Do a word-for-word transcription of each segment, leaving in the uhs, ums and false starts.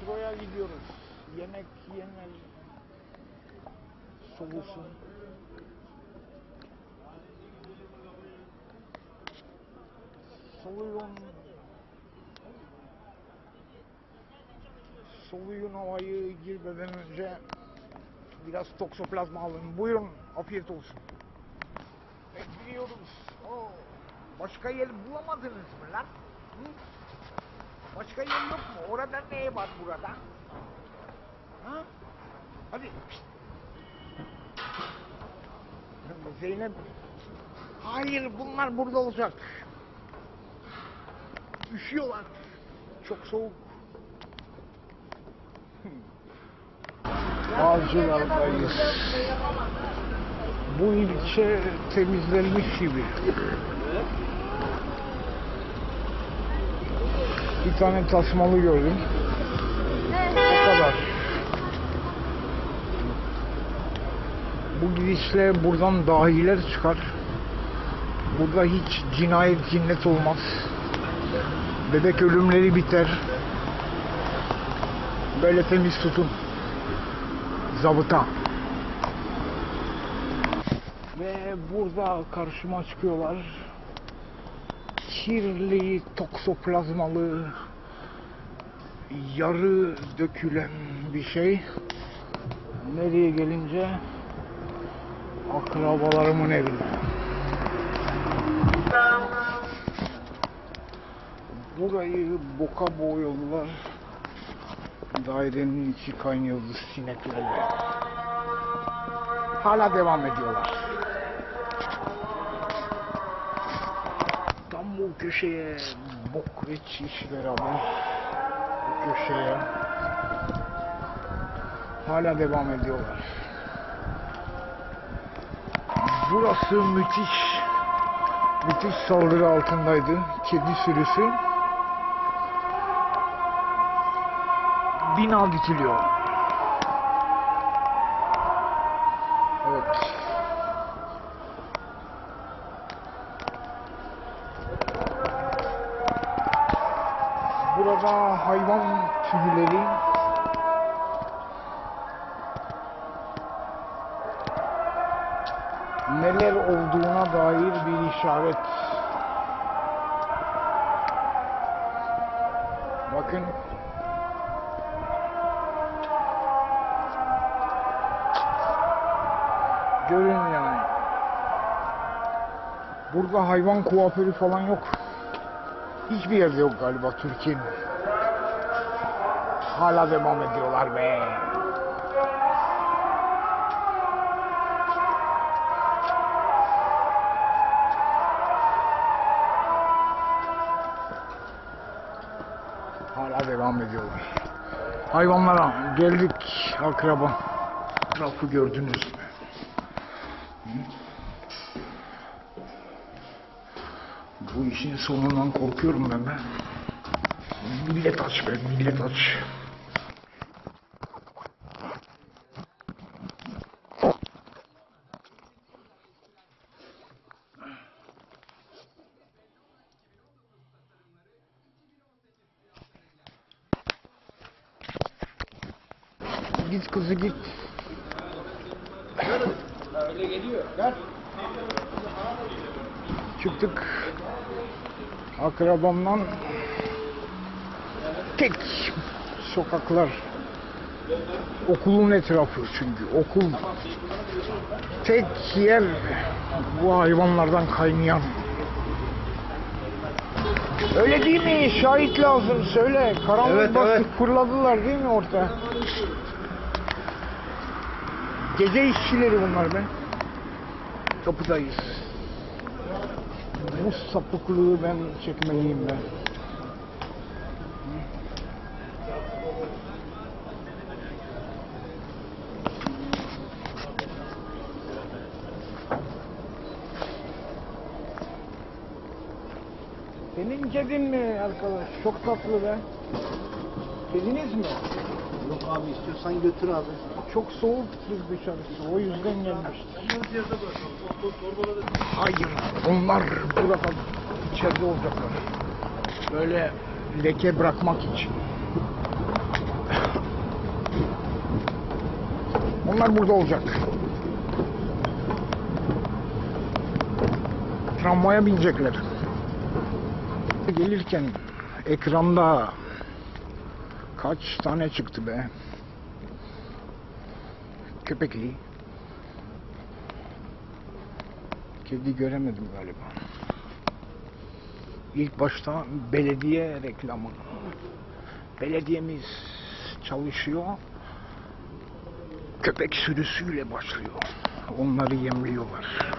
metroya gidiyoruz. Yemek yiyenler solusun. Soluyun. Soluyun havayı girmeden önce biraz toksoplazma alın. Buyurun, afiyet olsun. Bekliyoruz. Oo. Başka yer bulamadınız mı lan? Hı? Başka yer yok mu? Orada ne var burada? Ha? Hadi. Zeynep. Hayır, bunlar burada olacak. Üşüyorlar. Çok soğuk. Bağcılar'dayız. Bu ilçe temizlenmiş gibi. Bir tane tasmalı gördüm. O kadar. Bu gidişle buradan dahiler çıkar. Burada hiç cinayet cinnet olmaz. Bebek ölümleri biter. Böyle temiz tutun. Zabıta. Ve burada karşıma çıkıyorlar. Kirli, toksoplazmalı, yarı dökülen bir şey. Nereye gelince? Akrabalarımın evine. Burayı boka boyadılar. Dairenin içi kaynıyordu sineklerle. Hala devam ediyorlar. Tam bu köşeye bok ve çiş beraber bu köşeye hala devam ediyorlar. Burası müthiş müthiş saldırı altındaydı. Kedi sürüsü. Bina dikiliyor. Evet. Burada hayvan tüyleri, neler olduğuna dair bir işaret. Bakın. Görün yani. Burada hayvan kuaförü falan yok. Hiçbir yerde yok galiba Türkiye'nin. Hala devam ediyorlar be. Hala devam ediyorlar. Hayvanlara geldik, akraba. Rafı gördünüz mü? Bu işin sonundan korkuyorum ben be. Millet aç be, millet aç. Git kızı git. Öyle geliyor. Gel. Çıktık. Akrabamdan tek sokaklar. Okulun etrafı çünkü. Okul tek yer bu hayvanlardan kaynayan. Öyle değil mi? Şahit lazım. Söyle. Karanlık Evet, basıp evet. fırladılar değil mi ortaya? Gece işçileri bunlar be. Kapıdayız. Bu sapıklığı ben çekmeliyim ben. Senin kedin mi arkadaş? Çok tatlı be. Kediniz mi? Yok abi, istiyorsan götür abi. Çok soğuktur dışarısı. O yüzden gelmiştir. Hayır. Onlar burada içeride olacaklar. Böyle leke bırakmak için. Onlar burada olacak. Tramvaya binecekler. Gelirken ekranda kaç tane çıktı be? Köpekli. Kedi göremedim galiba. İlk başta belediye reklamı. Belediyemiz çalışıyor. Köpek sürüsüyle başlıyor. Onları yemliyorlar.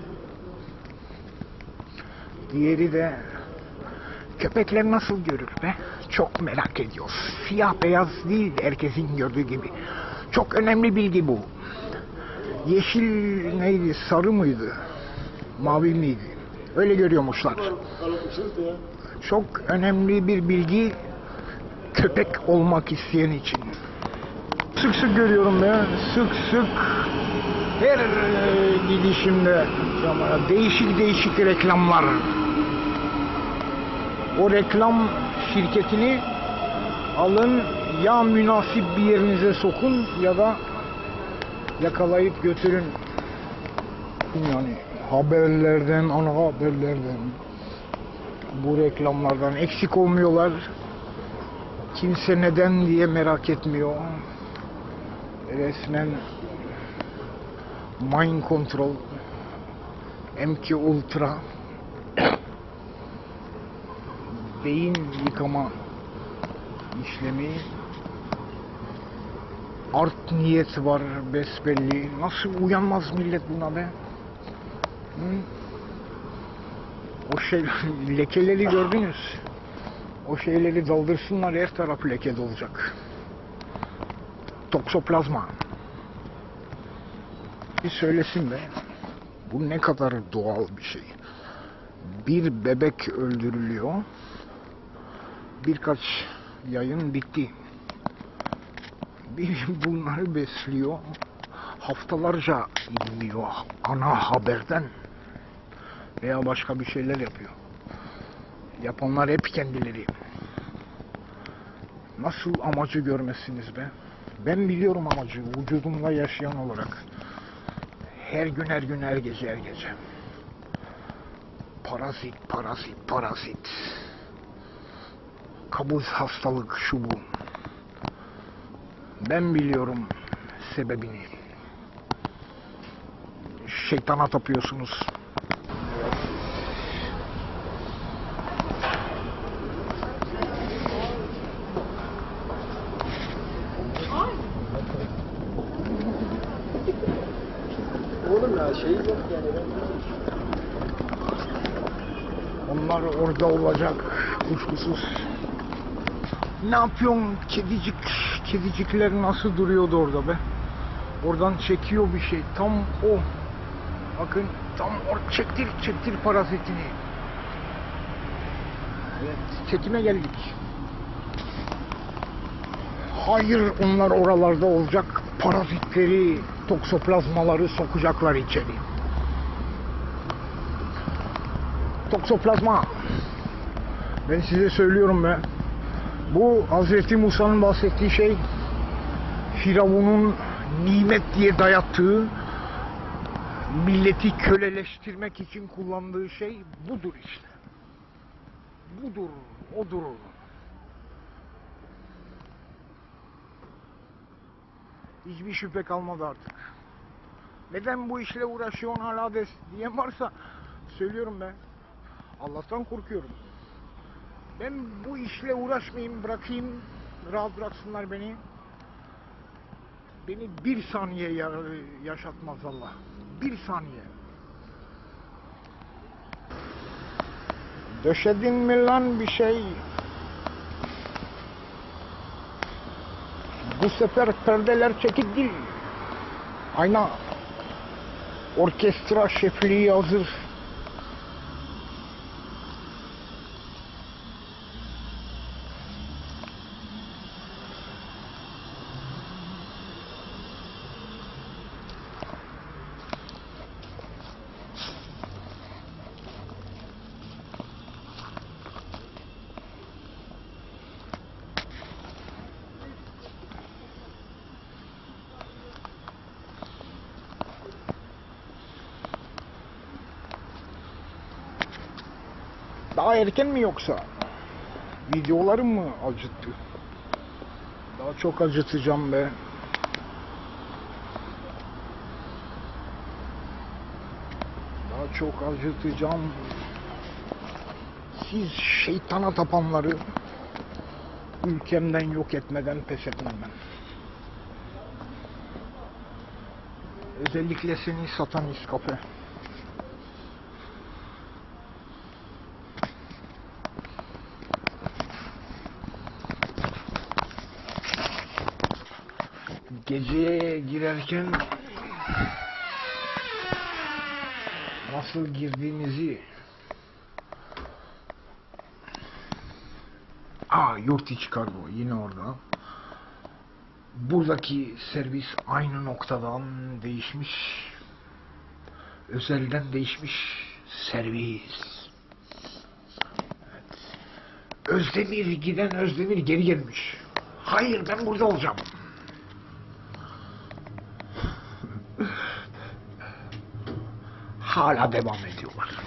Diğeri de köpekler nasıl görür be? Çok merak ediyoruz. Siyah beyaz değil herkesin gördüğü gibi. Çok önemli bilgi bu. Yeşil neydi? Sarı mıydı? Mavi miydi? Öyle görüyormuşlar. Çok önemli bir bilgi köpek olmak isteyen için. Sık sık görüyorum ben. Sık sık her e, gidişimde değişik değişik reklamlar. O reklam şirketini alın, ya münasip bir yerinize sokun ya da yakalayıp götürün. Yani haberlerden, ana haberlerden, bu reklamlardan eksik olmuyorlar. Kimse neden diye merak etmiyor. Resmen Mind Control, M K Ultra, beyin yıkama işlemi, art niyet var besbelli. Nasıl uyanmaz millet buna be? Hı? O şey lekeleri gördünüz. O şeyleri daldırsınlar, her taraf leke dolacak. Toksoplazma. Bir söylesin be. Bu ne kadar doğal bir şey. Bir bebek öldürülüyor. Birkaç yayın bitti. Bir bunları besliyor. Haftalarca inmiyor ana haberden. Veya başka bir şeyler yapıyor. Yapanlar hep kendileri. Nasıl amacı görmezsiniz be? Ben biliyorum amacı, vücudumla yaşayan olarak. Her gün, her gün, her gece, her gece. Parazit, parazit, parazit. Kabız hastalık, şu bu. Ben biliyorum sebebini. Şeytana tapıyorsunuz. Oğlum ya şey yok yani. Onlar orada olacak kuşkusuz. Ne yapıyorsun kedicik? Kedicikler nasıl duruyordu orada be? Oradan çekiyor bir şey. Tam o. Bakın tam or çektir çektir parazitini. Evet, çekime geldik. Hayır, onlar oralarda olacak. Parazitleri, toksoplazmaları sokacaklar içeri. Toksoplazma. Ben size söylüyorum be. Bu Hazreti Musa'nın bahsettiği şey, Firavun'un nimet diye dayattığı, milleti köleleştirmek için kullandığı şey budur işte. Budur, odur. Hiçbir şüphe kalmadı artık. Neden bu işle uğraşıyorsun hala des diyen varsa söylüyorum ben. Allah'tan korkuyorum. Ben bu işle uğraşmayayım, bırakayım, rahat bıraksınlar beni. Beni bir saniye yaşatmaz Allah. Bir saniye. Döşedin mi lan bir şey? Bu sefer perdeler çekik değil. Ayna. Orkestra şefliği hazır. Daha erken mi yoksa? Videolarım mı acıttı? Daha çok acıtacağım be. Daha çok acıtacağım. Siz şeytana tapanları ülkemden yok etmeden pes etmem ben. Özellikle seni satanist kafe. Geceye girerken nasıl girdiğimizi, aa yurt içi kargo yine orada. Buradaki servis aynı noktadan değişmiş, özelden değişmiş servis. Evet. Özdemir giden Özdemir geri gelmiş. Hayır, ben burada olacağım. Hala devam ediyorlar.